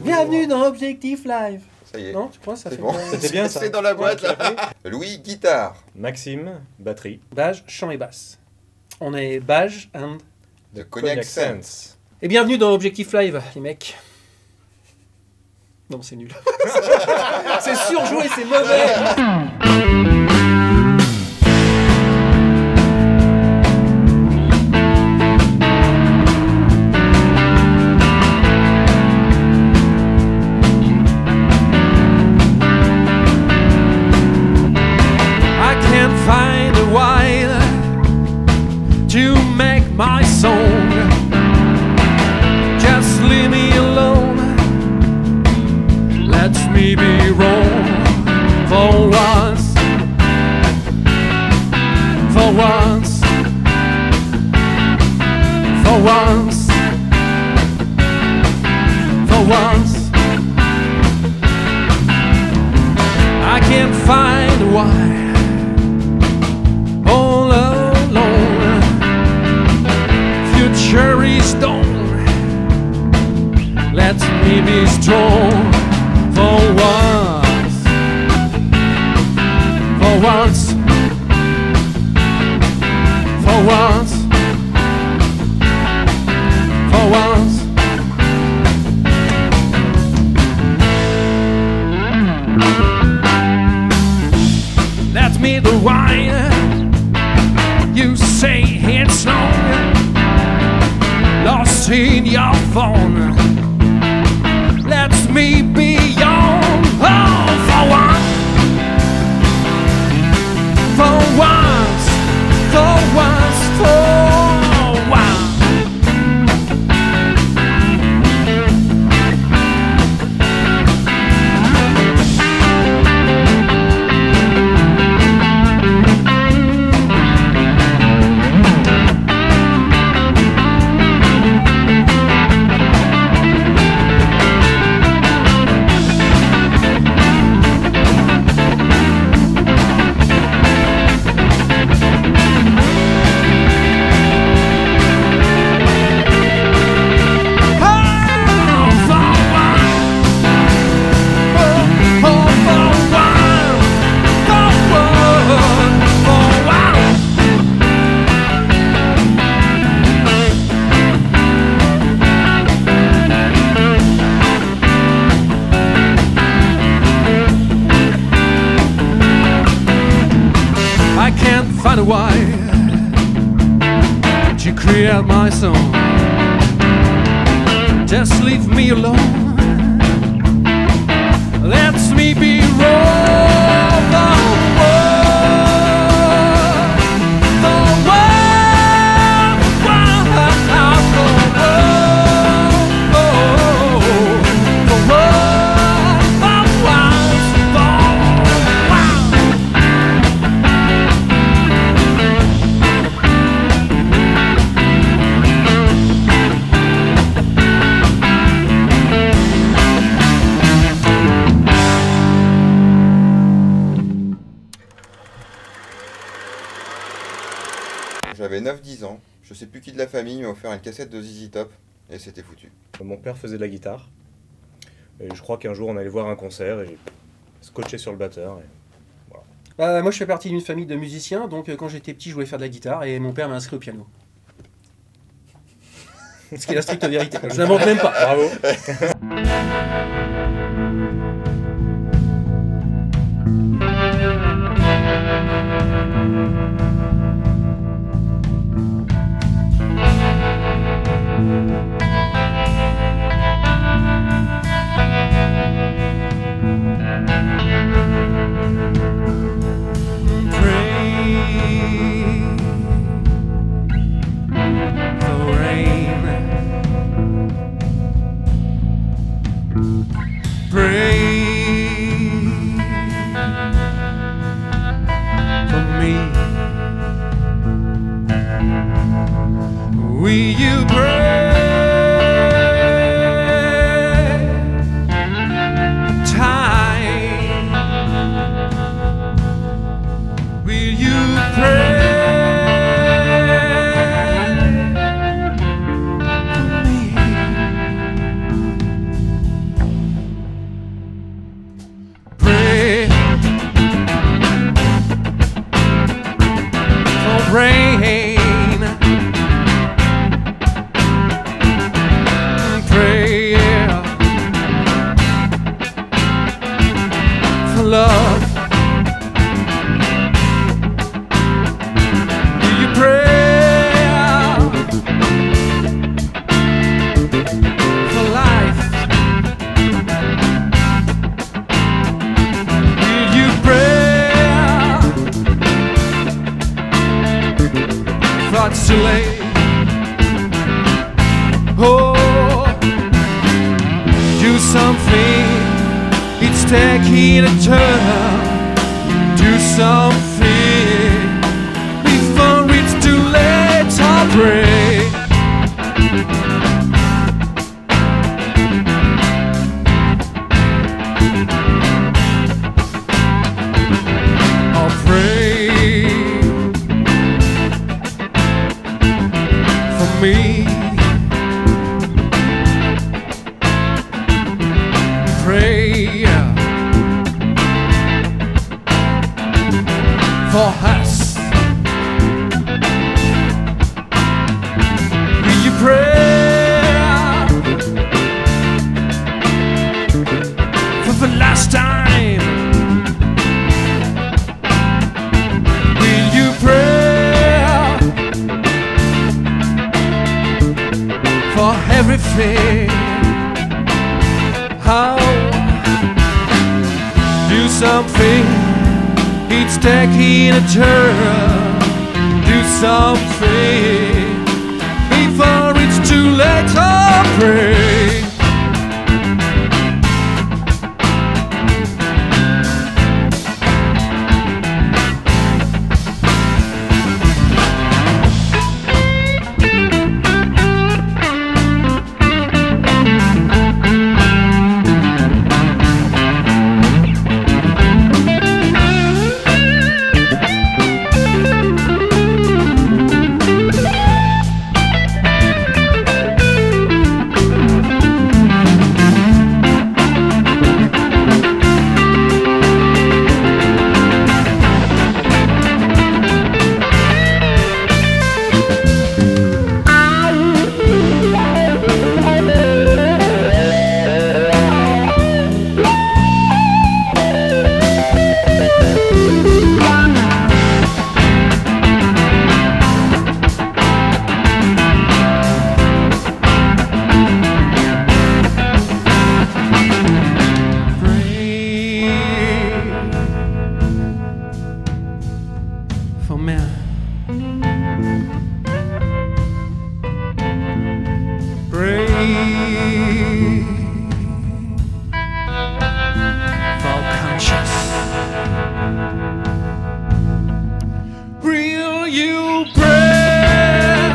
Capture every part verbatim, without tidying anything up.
Bienvenue dans Objectif Live. Ça y est. Non, tu crois ça fait Bon. bien. C'était bien ça. C'est dans la boîte là. Louis, guitare. Maxime, batterie. Bage, chant et basse. On est Bage and... De Cognac Sense. Et bienvenue dans Objectif Live, les mecs. Non, c'est nul. C'est surjoué, c'est mauvais. To make my song, just leave me alone. Let me be wrong for once, for once, for once, for once. I can't find why. All alone, future is done. Let me be strong for once, for once, for once, for once. Let me the wine. You say it's long, lost in your phone. Let me be young, oh, for once, for once, for once, for once. Find why you create my song. Just leave me alone. Let me be wrong. The world, the world, the world, the J'avais neuf dix ans, je sais plus qui de la famille m'a offert une cassette de Z Z Top et c'était foutu. Mon père faisait de la guitare. Et je crois qu'un jour on allait voir un concert et j'ai scotché sur le batteur. Et voilà. Euh, moi je fais partie d'une famille de musiciens, donc euh, quand j'étais petit je voulais faire de la guitare et mon père m'a inscrit au piano. Ce qui est la stricte vérité. Je n'invente même pas. Bravo. Will you pray? Time. Will you pray for me? rain. Pray for love. Do you pray for life? Do you pray for it's too late? Oh, do something, it's taking a turn. Do something before it's too late. I pray. I'll pray for me. Pray for us. Will you pray for the last time? Will you pray for everything? How do something, it's taking a turn. Do something before it's too late. I pray. For me. Pray for conscience. Will you pray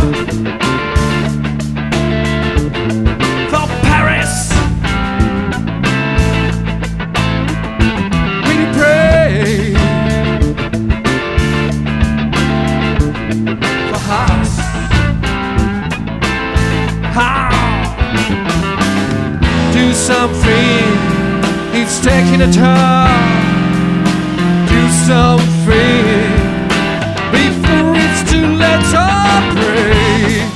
for Paris? Will you pray for us? How? Do something, it's taking a turn. Do something before it's too late. I pray.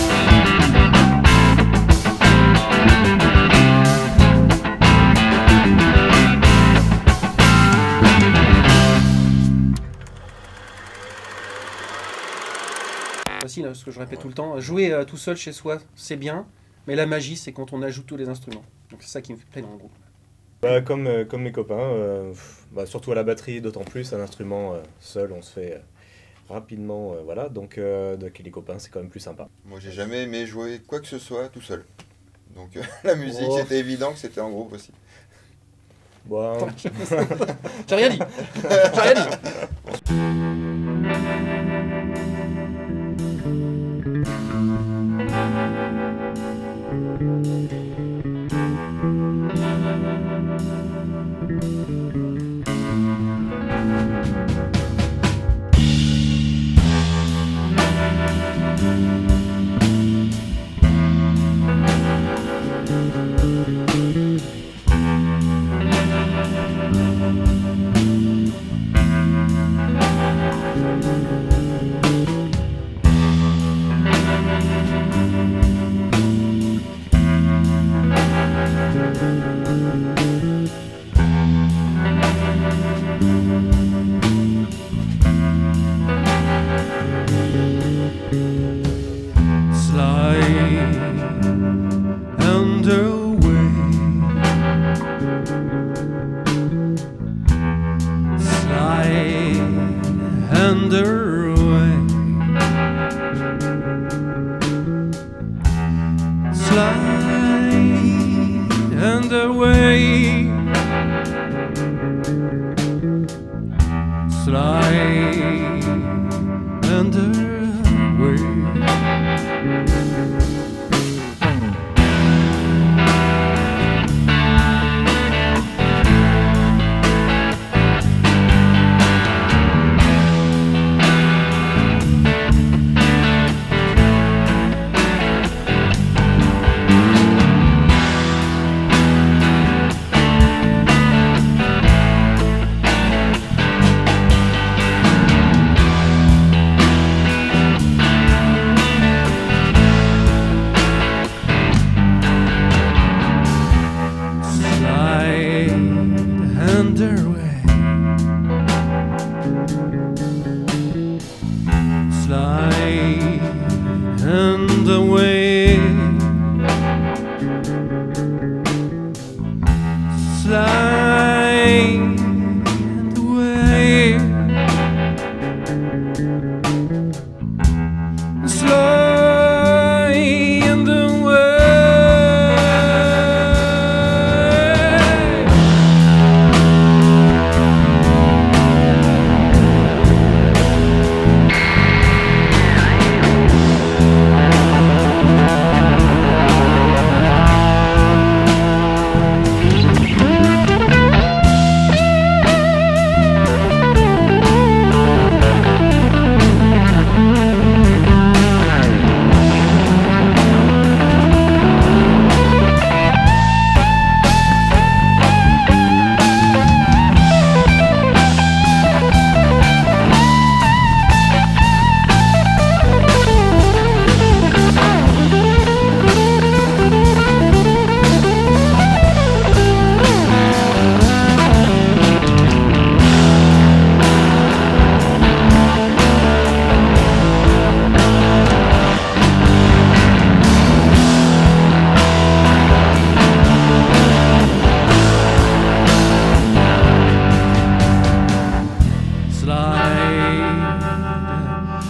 Facile, hein, ce que je répète tout le temps. Jouer euh, tout seul chez soi, c'est bien, mais la magie, c'est quand on ajoute tous les instruments. Donc c'est ça qui me fait plaisir dans le groupe. Bah, comme, euh, comme mes copains, euh, pff, bah, surtout à la batterie, d'autant plus, un instrument euh, seul, on se fait euh, rapidement, euh, voilà, donc euh, avec les copains, c'est quand même plus sympa. Moi, j'ai jamais aimé jouer quoi que ce soit tout seul. Donc euh, la musique, Oh. c'était évident que c'était en groupe aussi. Bon, J'ai rien dit. J'ai rien dit.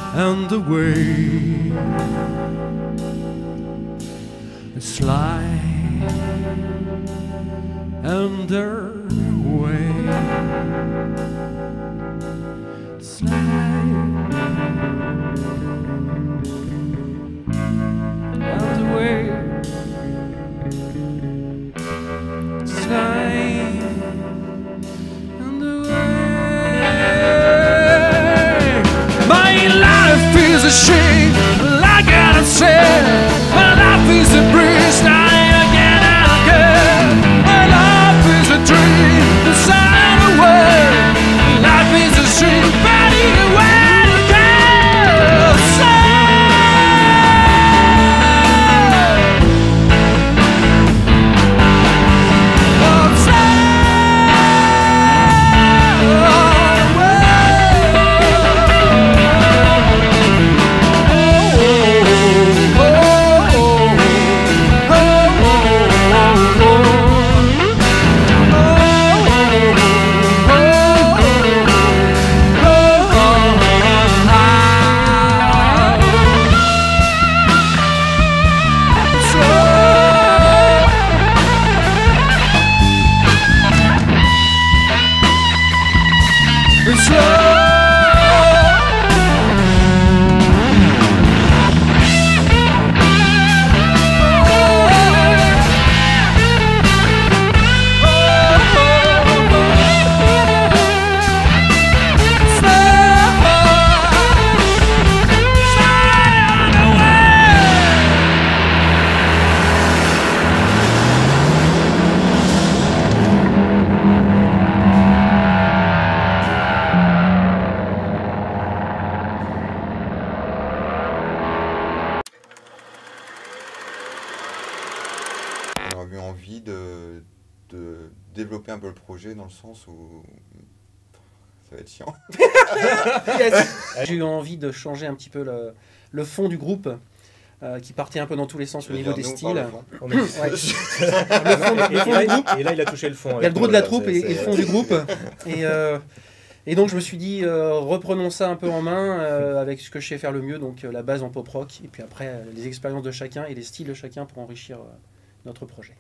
and the way slide under way slide under way slide under way. My life is a shame, I gotta say. My life is a breeze, I again and again. My life is a dream, inside a world. Life is a stream, but either way to go. On a eu envie de, de développer un peu le projet dans le sens où ça va être chiant. Yes. J'ai eu envie de changer un petit peu le, le fond du groupe, euh, qui partait un peu dans tous les sens au niveau des styles. Ouais. Le fond, le fond et, du là, groupe. et là, il a touché le fond. Il y a le gros de la troupe C'est- et, c'est- et le fond du groupe. Et, euh, et donc je me suis dit, euh, reprenons ça un peu en main euh, avec ce que je sais faire le mieux, donc euh, la base en pop rock, et puis après euh, les expériences de chacun et les styles de chacun pour enrichir euh, notre projet.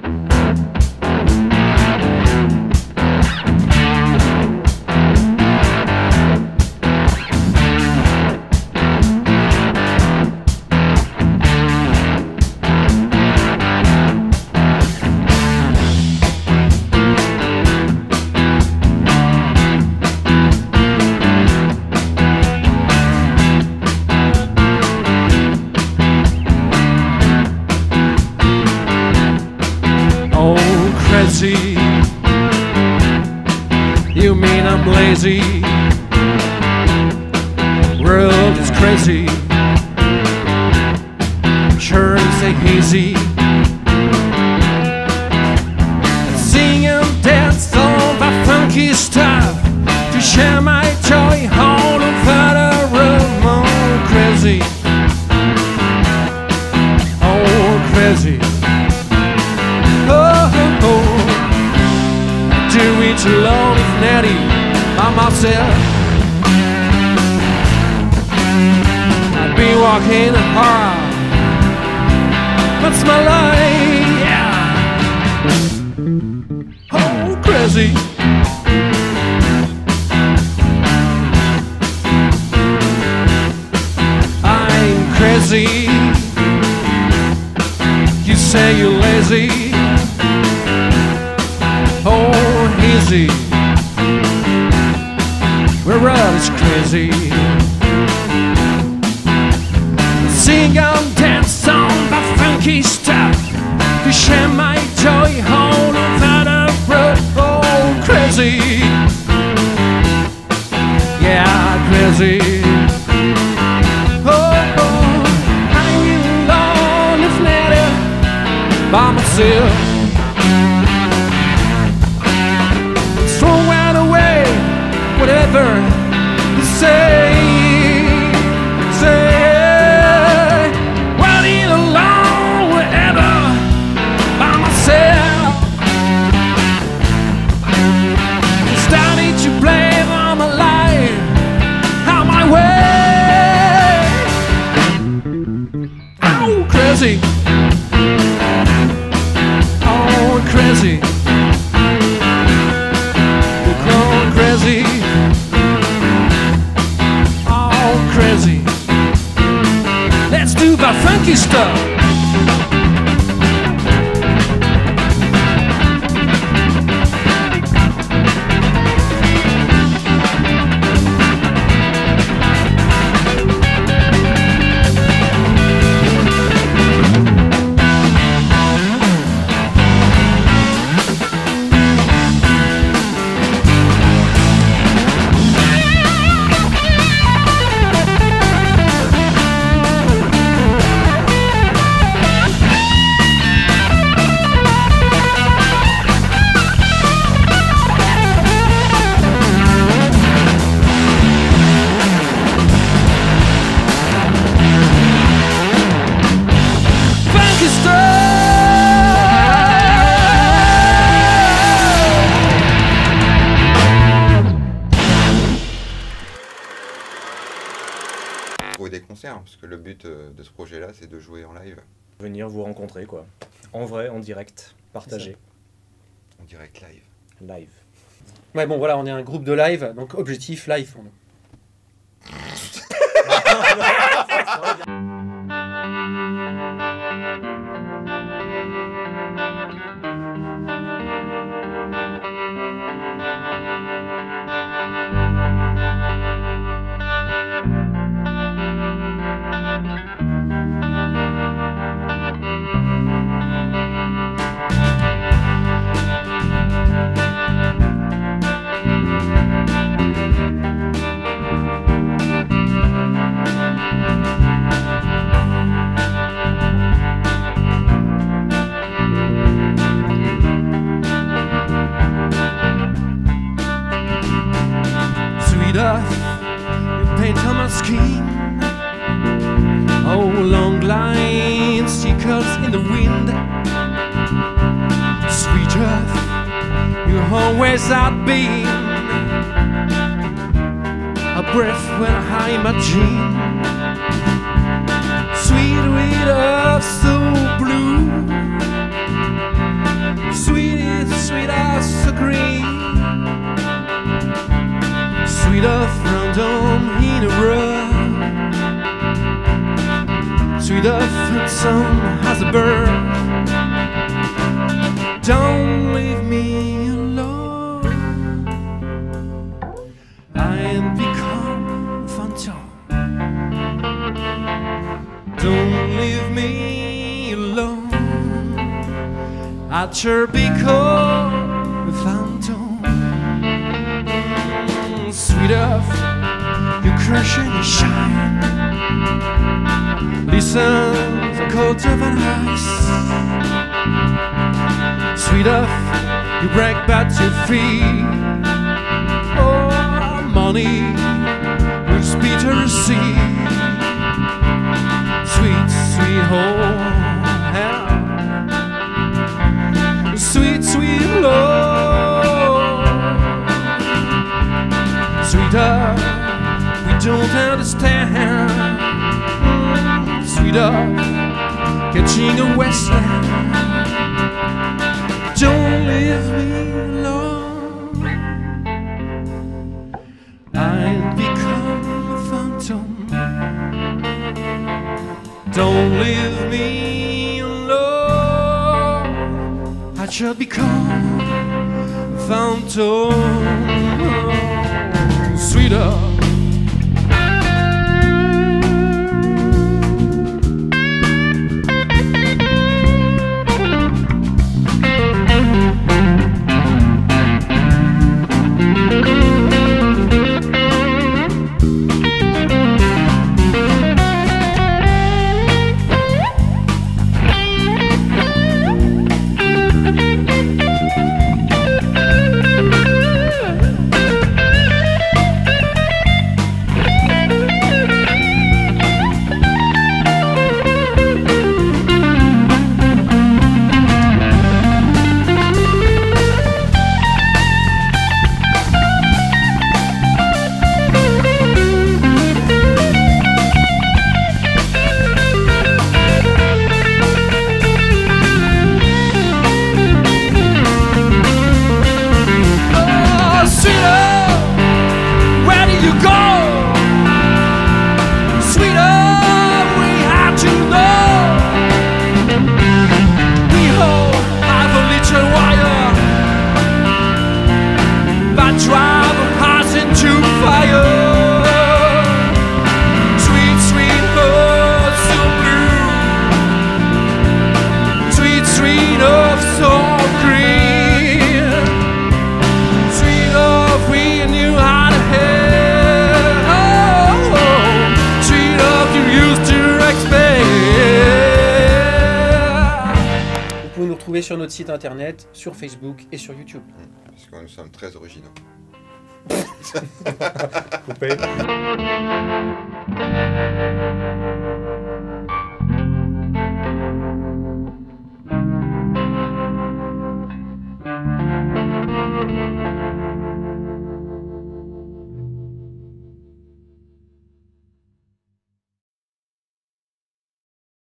Crazy, you mean I'm lazy? World is crazy, sure it's easy. Sing and dance all the funky stuff to share my joy all over the room. Oh crazy, oh crazy. Do it alone if natty by myself. I'd be walking in horror. What's my life? Yeah. Oh, crazy. I'm crazy. You say you're lazy. Oh, easy. We're all is crazy. Sing and dance on the funky stuff to share my joy all over the road. Oh, crazy. Yeah, crazy. Oh, oh, I'm alone if not by myself. Whatever you say, say, well, in alone, wherever, by myself. Starting to blame on my life, on my way. crazy. Oh, crazy. You're going crazy. Oh, crazy. Let's do the funky stuff. Des concerts, parce que le but de ce projet-là, c'est de jouer en live. Venir vous rencontrer, quoi. En vrai, en direct, partager. En direct live. Live. Ouais, bon, voilà, on est un groupe de live, donc objectif live pour nous. You paint on my skin. Oh, long lines, stickers in the wind. Sweet earth, you always have been a breath when I imagine. Sweet, sweet earth, so blue. Sweet, sweet earth, so green. Sweet earth round on in a row. Sweet earth handsome as a bird. Don't leave me alone. I ain't become a phantom. Don't leave me alone. I'd sure become a phantom. Sweet earth, you crush and you shine. Listen, the cold of an ice. Sweet earth, you break but you free. Oh, money will speed to the sea. Sweet, sweet home, hell. Sweet, sweet love. Sweetheart, we don't understand. Mm, sweetheart, catching a wasteland. Don't leave me alone. I'll become a phantom. Don't leave me alone. I shall become a phantom. Sweeter. est sur notre site internet, sur Facebook et sur YouTube. Parce que nous sommes très originaux. Coupé.